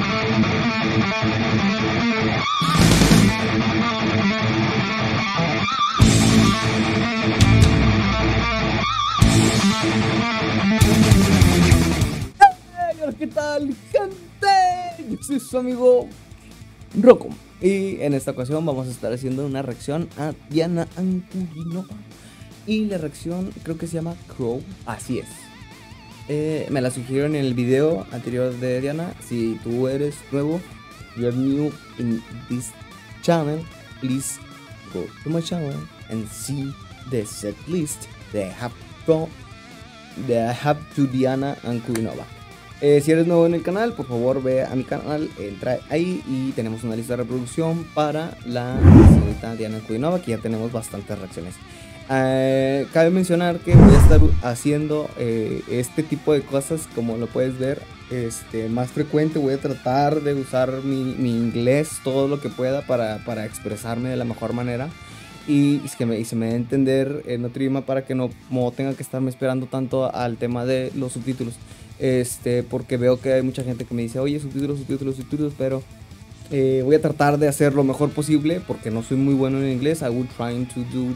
Hola, ¿qué tal, gente? Yo soy su amigo Rocco y en esta ocasión vamos a estar haciendo una reacción a Diana Ankudinova. Y la reacción creo que se llama Crow, así es. Me la sugirieron en el video anterior de Diana. Si tú eres nuevo, you're new in this channel, please go to my channel and see the set list that I have to Diana Ankudinova. Si eres nuevo en el canal, por favor ve a mi canal, entra ahí y tenemos una lista de reproducción para la señorita Diana Ankudinova, que ya tenemos bastantes reacciones. Cabe mencionar que voy a estar haciendo este tipo de cosas, como lo puedes ver, más frecuente. Voy a tratar de usar mi inglés todo lo que pueda para expresarme de la mejor manera y se me dé a entender en otro idioma, para que no tenga que estarme esperando tanto al tema de los subtítulos. Porque veo que hay mucha gente que me dice, oye, subtítulos, pero voy a tratar de hacer lo mejor posible, porque no soy muy bueno en inglés. I will try to do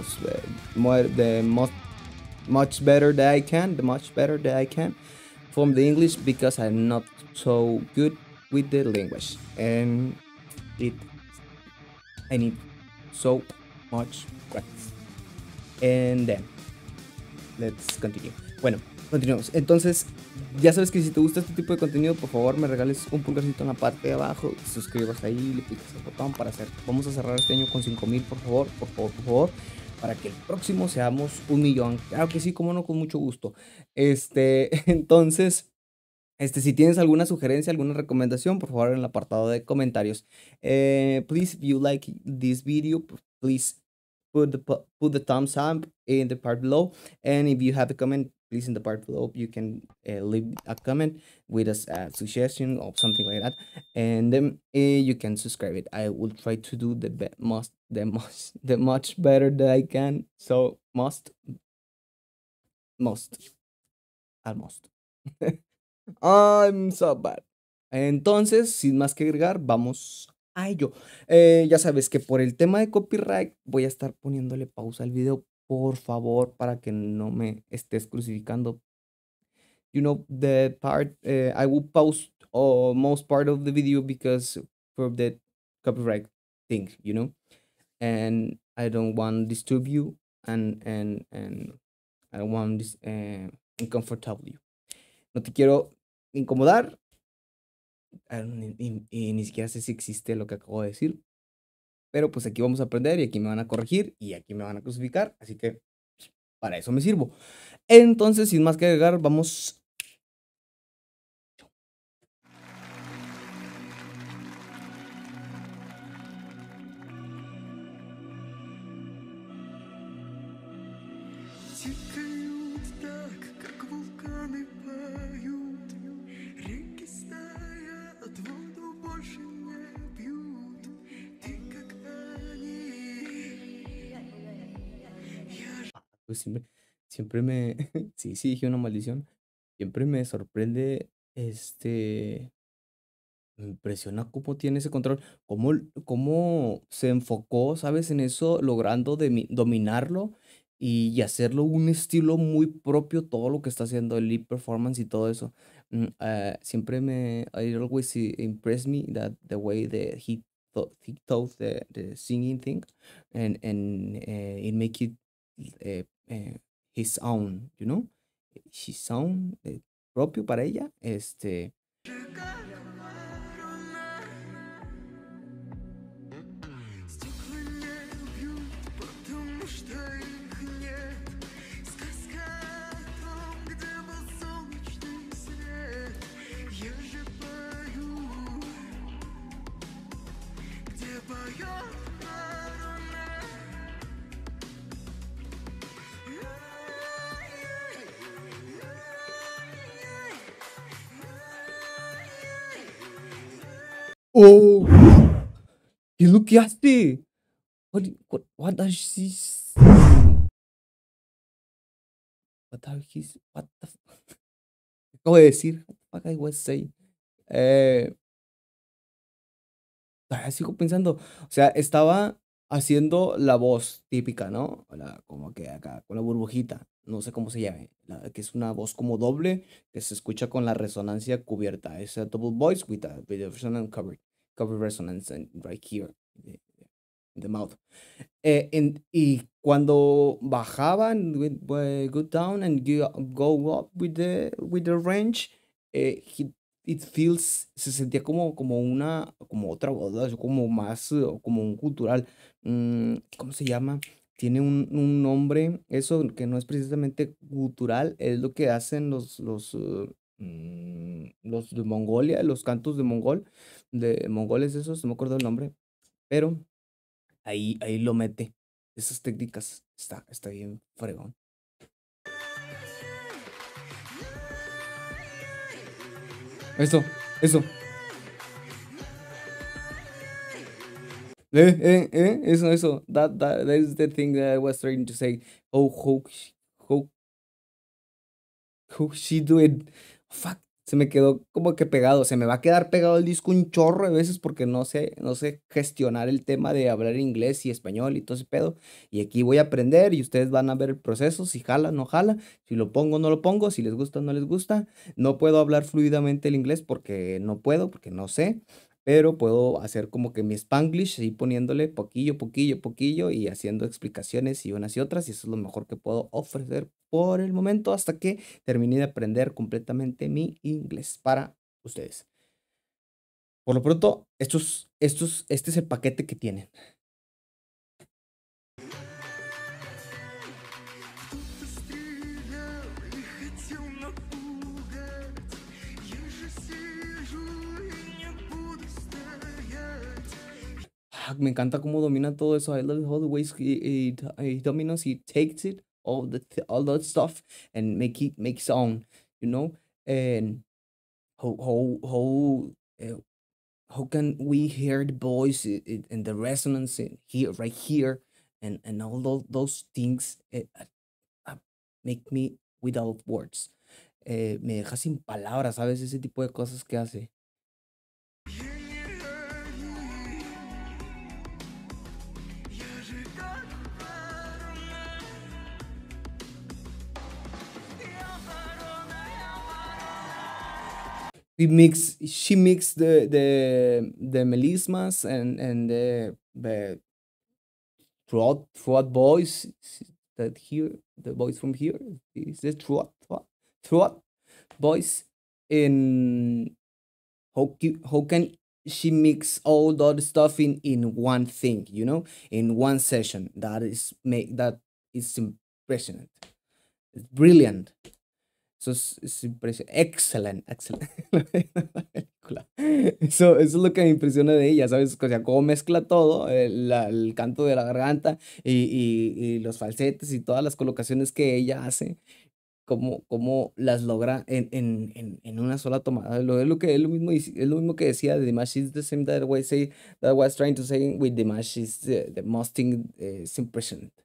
much better that I can from the English, because I'm not so good with the language, and I need so much practice. And then let's continue. Bueno, continuamos. Entonces, ya sabes que si te gusta este tipo de contenido, por favor me regales un pulgarcito en la parte de abajo, te suscribas ahí, le picas el botón para hacer. Vamos a cerrar este año con 5,000, por favor, para que el próximo seamos 1,000,000. Claro que sí, como no, con mucho gusto. Entonces, si tienes alguna sugerencia, alguna recomendación, por favor en el apartado de comentarios. Please, if you like this video, please put the thumbs up in the part below, and if you have a comment, please, in the part below you can leave a comment with a suggestion or something like that, and then you can subscribe it. I will try to do the much better that I can. So almost. I'm so bad. Entonces, sin más que agregar, vamos a ello. Ya sabes que por el tema de copyright voy a estar poniéndole pausa al video, por favor, para que no me estés crucificando. You know, the part I will pause most part of the video because for the copyright thing, you know, and I don't want to disturb you, and I don't want this uncomfortable you. No te quiero incomodar. Y ni siquiera sé si existe lo que acabo de decir, pero pues aquí vamos a aprender y aquí me van a corregir y aquí me van a crucificar, así que pues, para eso me sirvo. Entonces, sin más que agregar, vamos. Pues siempre me sí, dije una maldición. Siempre me sorprende, me impresiona cómo tiene ese control, cómo se enfocó, ¿sabes? En eso, logrando dominarlo y hacerlo un estilo muy propio, todo lo que está haciendo el lip performance y todo eso. Siempre I always impress me that the way that he thought the singing thing, and it make it his own, you know, his own, propio para ella, Oh, ¿qué es lo que hace? What does she saying? What the acabo de decir? What the fuck I was saying? todavía sigo pensando, o sea, estaba haciendo la voz típica, ¿no? Como que acá, con la burbujita, no sé cómo se llame, que es una voz como doble, que se escucha con la resonancia cubierta. Es a double voice with a resonant cover resonance right here, in the mouth. Y cuando bajaban, go down and go up with the range, it feels, se sentía como otra voz, ¿no? Como más, como un cultural. ¿Cómo se llama? Tiene un nombre, eso que no es precisamente gutural, es lo que hacen los de Mongolia, los cantos de mongoles esos, no me acuerdo el nombre, pero ahí lo mete. Esas técnicas está bien fregón. Eso. Eso. That is the thing that I was trying to say. How, how she do it. Fuck. Se me quedó como que pegado. Se me va a quedar pegado el disco un chorro de veces porque no sé gestionar el tema de hablar inglés y español y todo ese pedo. Y aquí voy a aprender y ustedes van a ver el proceso, si jala, no jala, si lo pongo, no lo pongo, si les gusta, no les gusta. No puedo hablar fluidamente el inglés porque no puedo, porque no sé, pero puedo hacer como que mi Spanglish, y poniéndole poquillo, poquillo, poquillo y haciendo explicaciones y unas y otras, y eso es lo mejor que puedo ofrecer por el momento hasta que terminé de aprender completamente mi inglés para ustedes. Por lo pronto, este es el paquete que tienen. Me encanta cómo domina todo eso. I love all the ways he dominos, he takes it, all that stuff, and make his own, you know? And how, how, how, uh, how can we hear the voice and the resonance in here, right here, and all those things uh, make me without words. Me deja sin palabras, ¿sabes? Ese tipo de cosas que hace. She mixed the melismas and the throat voice that here, the voice from here is the throat voice. In how can she mix all that stuff in one thing, in one session? That is impressionant. It's brilliant. Eso es impresionante. Excelente. La película. Eso es lo que me impresiona de ella, ¿sabes? O sea, cómo mezcla todo, el canto de la garganta y los falsetes y todas las colocaciones que ella hace, cómo las logra en una sola tomada. Es lo mismo que decía de Dimash. It's the same that I was trying to say with Dimash. Is the most thing is impressionant.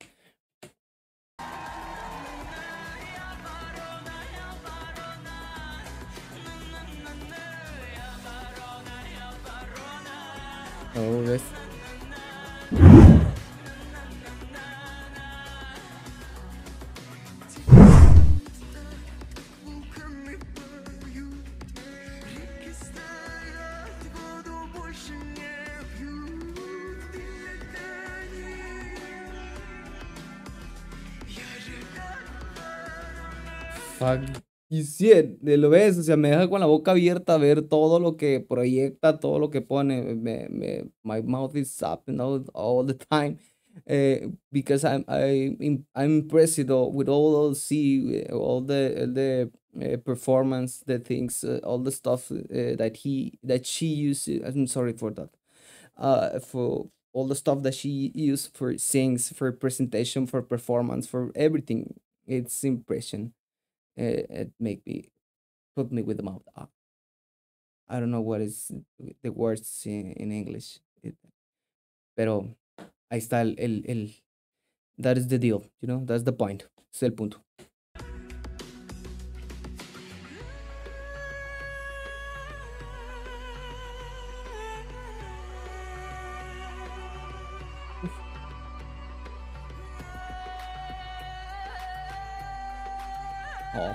Oh, ¿ves? Fuck. Y sí, lo ves, o sea, me deja con la boca abierta a ver todo lo que proyecta, todo lo que pone. My mouth is up all the time. Because I'm impressed with all those, see, all the performance, the things, all the stuff that she used. I'm sorry for that. For all the stuff that she used for sings, for presentation, for performance, for everything. It's impression. It put me with the mouth up. I don't know what is the words in English. Pero ahí está that is the deal, that's the point. Es el punto. Oh,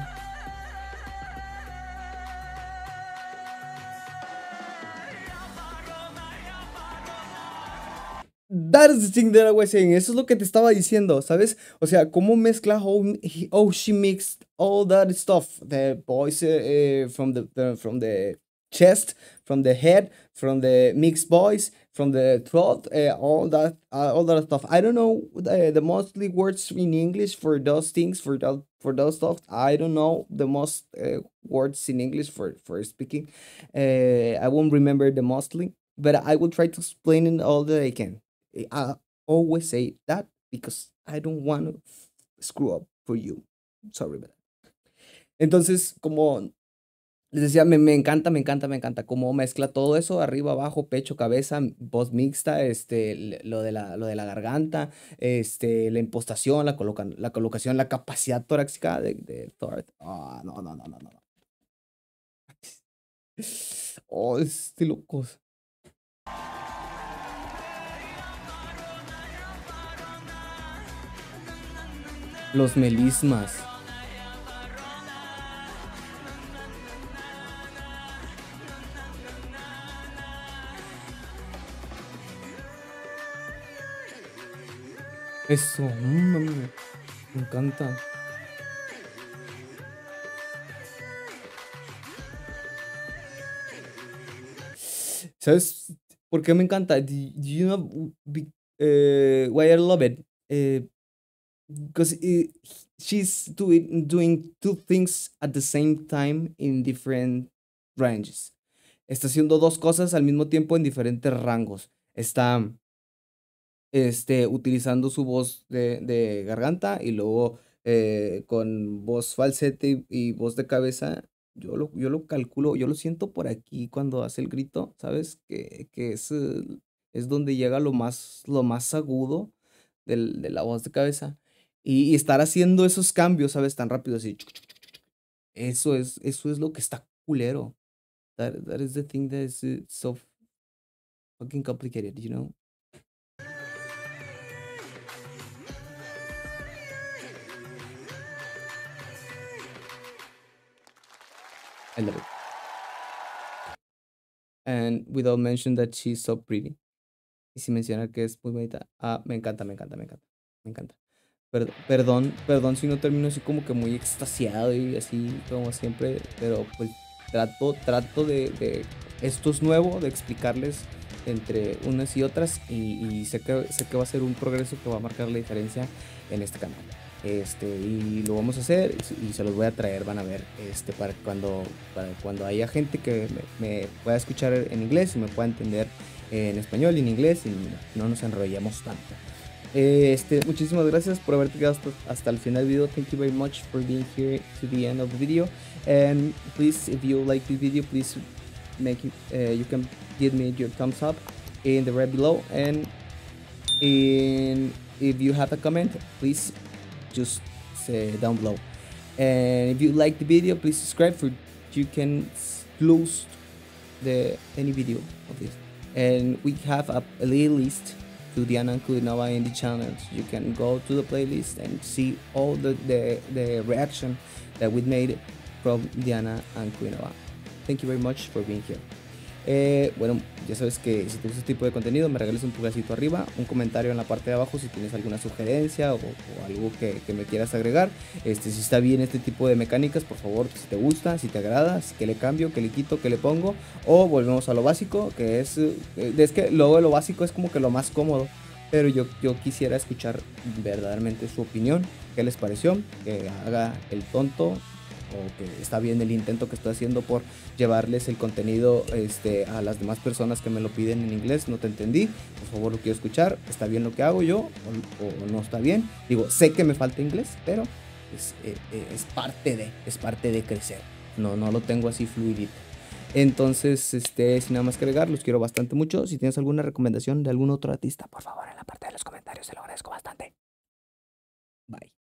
that is the thing that I was saying. Eso es lo que te estaba diciendo, ¿sabes? O sea, cómo mezcla how she mixed all that stuff, the voice from the chest, from the head, from the mixed voice, from the throat, all that stuff. I don't know the mostly words in English for those things, for those stuff. I don't know the most words in English for speaking. I won't remember the mostly, but I will try to explain it all that I can. I always say that because I don't want to screw up for you. Sorry about that. Entonces, como les decía, me encanta cómo mezcla todo eso, arriba, abajo, pecho, cabeza, voz mixta, lo de la garganta, la impostación, la colocación, la capacidad torácica de Thor. Ah, no, no, no, no, no. Oh, locos. Los melismas. Eso, me encanta. ¿Sabes por qué me encanta? Do you know why I love it? Because she's doing two things at the same time in different ranges. Está haciendo dos cosas al mismo tiempo en diferentes rangos. Está utilizando su voz de garganta y luego con voz falsete y voz de cabeza. Yo lo calculo, yo lo siento por aquí cuando hace el grito, ¿sabes? Que es donde llega lo más agudo de la voz de cabeza. Y estar haciendo esos cambios, ¿sabes? Tan rápido así. Eso es lo que está culero. That is the thing that is so fucking complicated, you know? I love it. And without mention that she's so pretty. Y sin mencionar que es muy bonita. Ah, me encanta, me encanta, me encanta. Me encanta. Perdón si no termino así como que muy extasiado y así como siempre, pero pues trato esto es nuevo, de explicarles entre unas y otras y sé que va a ser un progreso que va a marcar la diferencia en este canal. Y lo vamos a hacer y se los voy a traer, van a ver, para cuando haya gente que me pueda escuchar en inglés y me pueda entender en español y en inglés y no nos enrollemos tanto. Muchísimas gracias por haberte quedado hasta el final del video. Thank you very much for being here to the end of the video. And please, if you like the video, please you can give me your thumbs up in the red below. And if you have a comment, please just say down below. And if you like the video, please subscribe for you can close any video of this. And we have a playlist to Diana Ankudinova in the channel. You can go to the playlist and see all the reaction that we made from Diana Ankudinova. Thank you very much for being here. Bueno, ya sabes que si te gusta este tipo de contenido, me regales un pulgarcito arriba, un comentario en la parte de abajo si tienes alguna sugerencia o algo que me quieras agregar. Si está bien este tipo de mecánicas, por favor, si te gusta, si te agrada, que le cambio, que le quito, que le pongo, o volvemos a lo básico, que es que luego lo básico es como que lo más cómodo, pero yo quisiera escuchar verdaderamente su opinión, qué les pareció, que haga el tonto o que está bien el intento que estoy haciendo por llevarles el contenido a las demás personas que me lo piden en inglés. No te entendí, por favor lo quiero escuchar, está bien lo que hago yo o no está bien. Digo, sé que me falta inglés, pero es parte de crecer, no lo tengo así fluidito. Entonces, sin nada más que agregar, los quiero bastante mucho. Si tienes alguna recomendación de algún otro artista, por favor en la parte de los comentarios, se lo agradezco bastante. Bye.